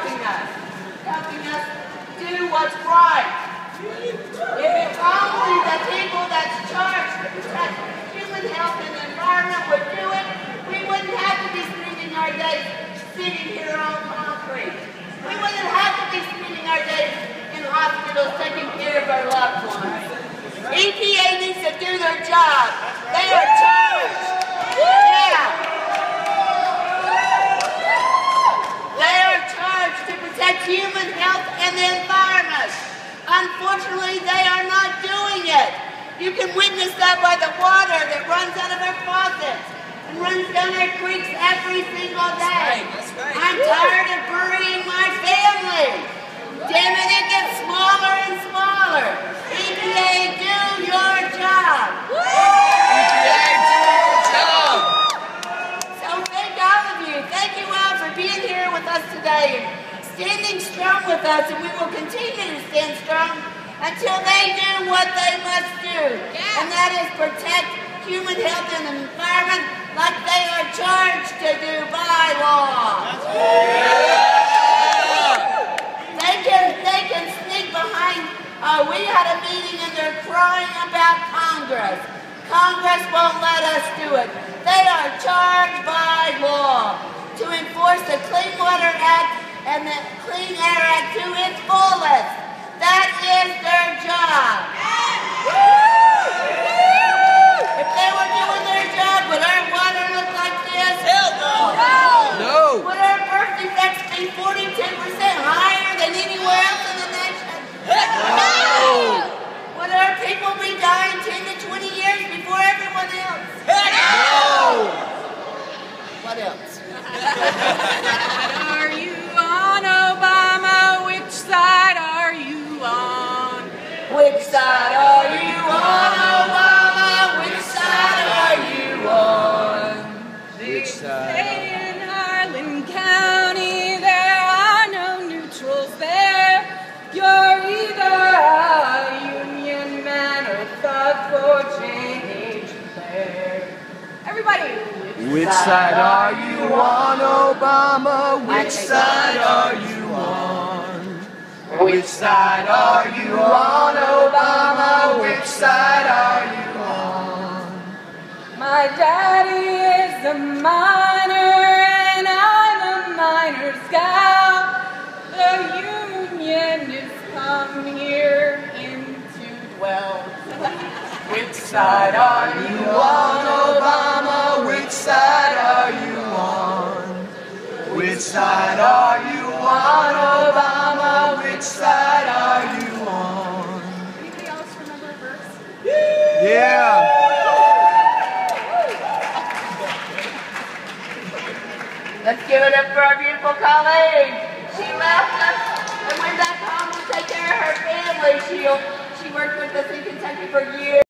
helping us do what's right. If it's only the people that's charged to protect human health and the environment would do it, we wouldn't have to be spending our days sitting here on concrete. We wouldn't have to be spending our days in hospitals taking care of our loved ones. EPA needs to do their job. They are charged. Yeah. They are charged to protect human health and the environment. Unfortunately, they are not doing it. You can witness that by the water that runs out of our faucets and runs down our creeks every single day. That's right. I'm tired of burying my family. Damn it, it gets smaller and smaller. EPA, do your job. EPA, do your job. So thank all of you. Thank you all for being here with us today and standing strong with us, and we will continue to stand strong until they do what they must do. And that is protect human health and the environment like they are charged to do by law. They can sneak behind. We had a meeting and they're crying about Congress. Congress won't let us do it. They are charged by law to enforce the Clean Water Act and the Clean Air Act to its fullest. That is their job. If they were doing their job, would our water look like this? Hell no. No. Would our birth defects be 42% higher than anywhere else in the nation? No. Would our people be dying 10 to 20 years before everyone else? No. What else? Are you on, Obama? Which side are you on? Which side are you on, Obama? Which side are you on? Which side? In Harlan County, there are no neutrals there. You're either a union man or thug for change there. Everybody. Which side are you on, Obama? Which side are you on? Which side are you on, Obama? Which side are you on? My daddy is a miner and I'm a miner's gal. The union is come here in to dwell. Which side are you on, Obama? Which side are you on? Which side are you on, Obama? Which side are you on? Anybody else remember a verse? Yeah. Let's give it up for our beautiful colleague. She left us and went back home to take care of her family. She worked with us in Kentucky for years.